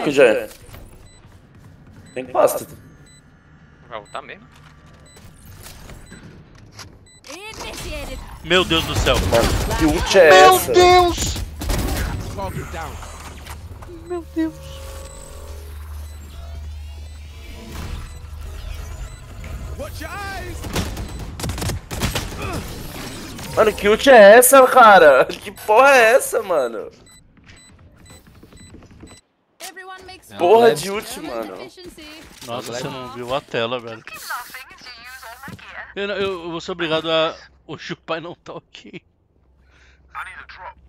que já é. Tem pasta. Vai voltar mesmo? Meu Deus do céu. Mano, que ult é Meu essa? Deus! Meu Deus. Mano, que ult é essa, cara? Que porra é essa, mano? Porra de ult, mano. Nossa, você não viu a tela, velho. Eu vou ser obrigado a... O Chupai não tá ok.